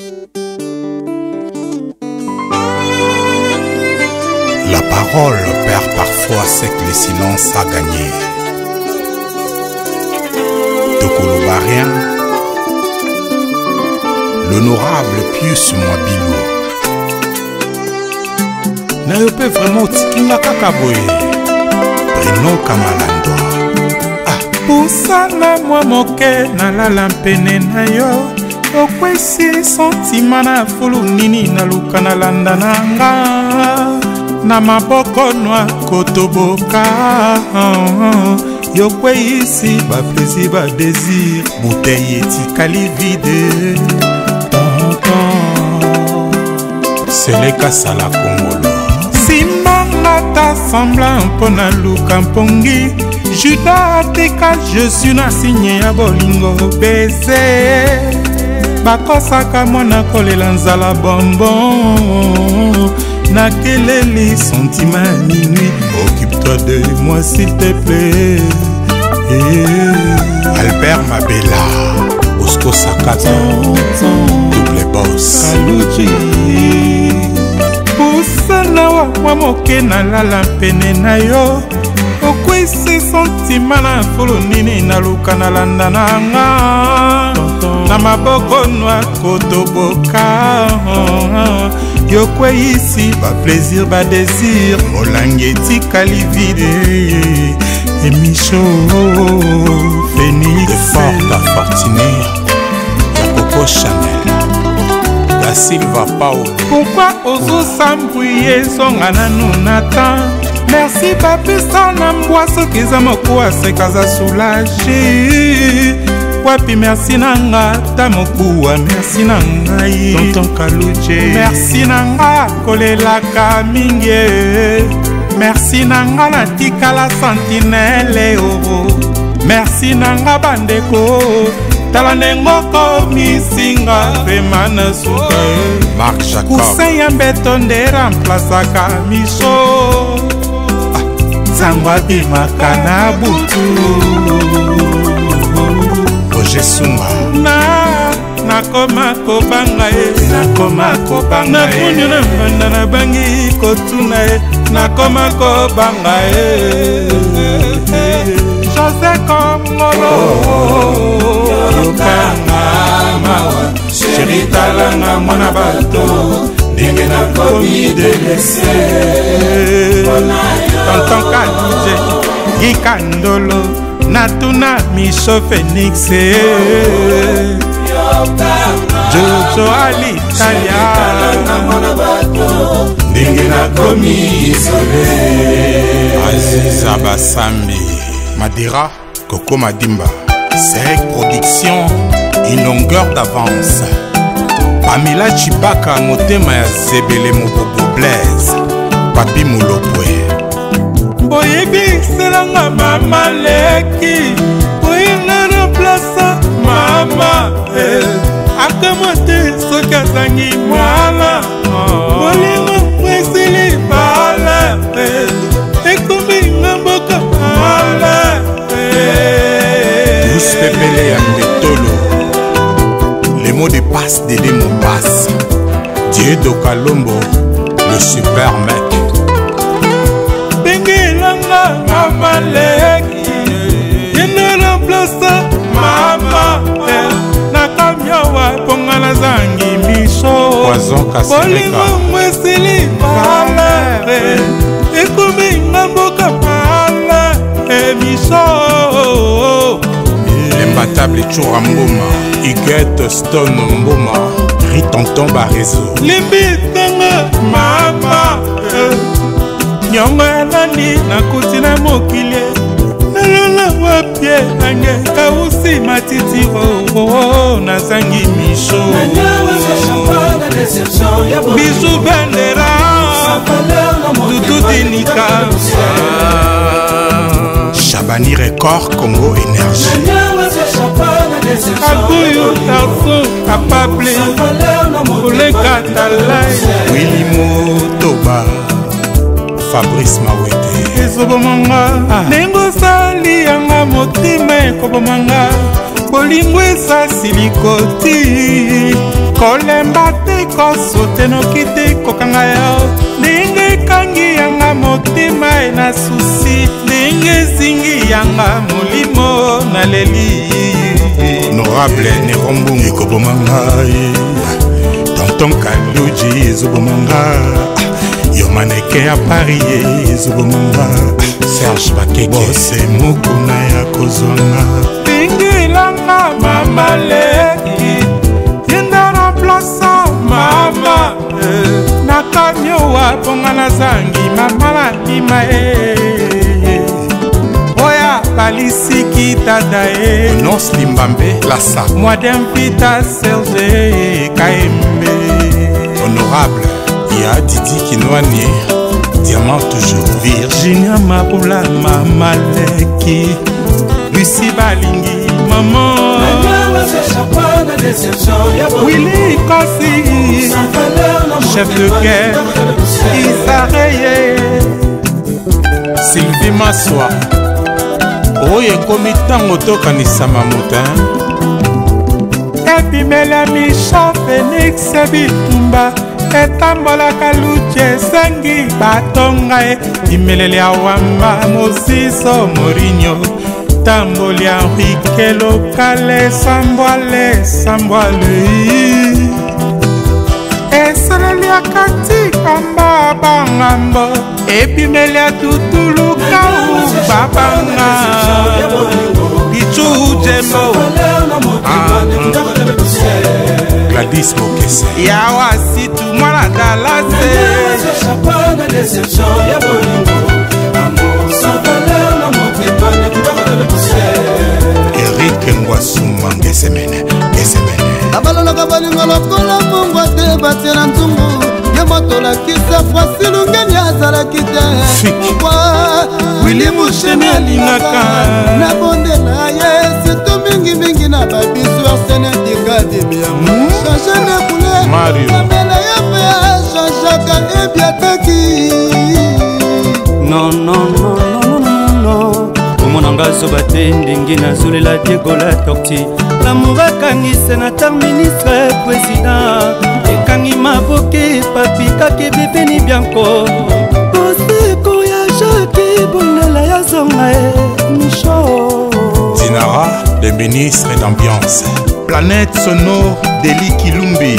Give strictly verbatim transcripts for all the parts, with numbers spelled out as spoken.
La parole perd parfois ce que le silence a gagné. Tokolobarien, l'honorable Pius Mwabilou. Na yo pe vraiment tikinga kaka boye. Bruno Kamalandwa. Ah, pusana mwa moke na lala mpene na yo. Okwesi sentima na fulu nini na luka na landa nanga. Na maboko noa kotoboka. Yo kwe ici ba plaisir ba désir. Bouteille etikali vide. Tonton C'est le kasala Kongolo. Simanga ta semblant pona luka mpongi. Judas atika Jésus na signe ya bolingo baiser. Bakosaka mwana kolela nzala bonbon. Nakeleli sentiment à minuit. Occupe-toi de moi s'il te plaît. Eh. Albert Mabela Bosco Sakata Double Boss Kaluji Pusana wa mwa moke na lala pene na yo. Okwesi sentiment na fulu nini na luka na landa nanga. Na maboko noa kotoboka. Yo kwe ici ba plaisir ba désir. Molangi etikali vide. Emicho Phoenix De Forta Fortuné Coco Chanel Da Silva Paul. Pourquoi ozo s'embrouiller songa nanu natan. Merci papi sana mbwaso kiza moko asekaza soulagé. Wapi merci nanga ta mokuwa merci nangai Tonton Kaluje. Merci nanga kolelaka mingi. Merci nanga na tikala sentinelle oro. Merci nanga bandeko tala nengoko misinga pema na suka. Marc Jacob Kusen ya mbeto nde remplaçaka miso. Zangwa bimaka na butu. Roger Sunga Na nakoma kobanga e. Nakoma kobanga e. Nakunyo na mbanda na bangi kotuna e. Nakoma kobanga e. Jose Kongolo Yokanga mawa. Chéri talanga mwana bato. Ndenge na komi delese. Tonton Kalije Gikandolo Natuna Micho Phoenix. Jojo Alitalia Ndenge na komi isolé. Aziza Basambi Madira Coco Madimba Serek Production. Une longueur d'avance. Pamela Chibaka motema ya Zebele Mobobo Blaise. Papi Moulopwe Boyebi selanga mama leki. Boyena na plaça mama eh. Akamote soki azangi mwana. Bolingo mwesili bala eh. Ekomi ngamboka mala eh. Douce Pepele ya Mbetolo. Les mots de passe d'Ede Mopasse. Dieu Kalombo le super mec. Bengelanga mama leki. Yena remplace mama eh. Nakamyawa ponga na zangi miso. Poison Kaseleka. Bolingo mwesili bala eh. Ekomi ngamboka mala eh. Miso L'imbattable Choura Mboma. Huguette Stone Mboma. Ritonton Barezo. Limbitanga mama eh. Nyongo ya nani nakuti na mokili. Nalala wapye nange kausi matiti oh, oh, oh, nazangi miso. Bisu bendera Dudu Dinika Chabani Record Congo Énergie. Kakuyu Tarso Kapable Oleka Talai Willy Motoba Fabrice Mawete. Ezobomanga Nengo sali yanga motima ekobomanga. Bolingo esasili koti kolemba te kosote noki te kokanga yo ndenge ekangi yanga motema e na susi ndenge ezingi yanga molimo na leli honorable Nerombungu ekoboma ngai tonton Kaluji ezoboma ngai yo maneke ya Paris ezoboma ngai Serge Bakeke bose mokuna ya kozwanga pingilanga mama leki yenda na plasa mama na kamio waponga na zangi mama na lima e oya balisiki tata e Nos Limbambe Lassa Modem Vita Serge Kaembe honorable ya Didi Kinwani Diamant toujours Virginia Mabula Mama Leki Lucie Balingi Maman Willy Kossi chef de guerre Isareye Sylvie Maswa oyo ekomi ntango tokanisa mamuta epimela misha Félix Bitumba etambolaka luche esengi batonga e imeleli ya wamba Mosiso Morinho tamboli ya Enrique Lokale sambwale sambwale eseleli ya kati kamba bangambo epimeli ya tutulukau babanga bichu jembo Gladys Mokese yawa situ mwana dalase Eric Ngwasuma ngesemene ngesemene abalolaka balingo lokola mongwa te batie na nzungu ye moto lakisa fwasi lungeni azalaki te Willy Musheni alingaka na bonde na ye sito mingimingi na babisu arsene dikadimiyango change ne koule kamela ye pe changeaka ebiataki non non non non non non omonanga zoba te ndenge nazolela Diego la torti lamour akangi sénateur ministre président ekangi maboke papikaki biveni bianco poseko ya jaki bonela ya zonga e micho Dinara le ministre d'ambiance Planète sonore Deli Kilumbi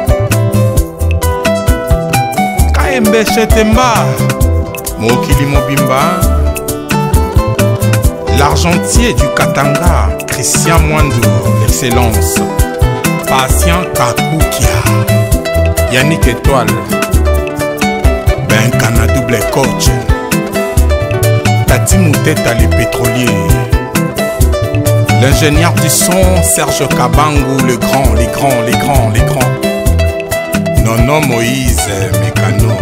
Kaembe Chetemba Mokili Mobimba l'argentier du Katanga Christian Mwandou l'excellence Patient Kakukia Yannick Étoile Benkana double coach Tati Mouteta les pétroliers l'ingénieur du son Serge Kabangou le grand, les grands, les grands, les grands Nono Moïse Mécano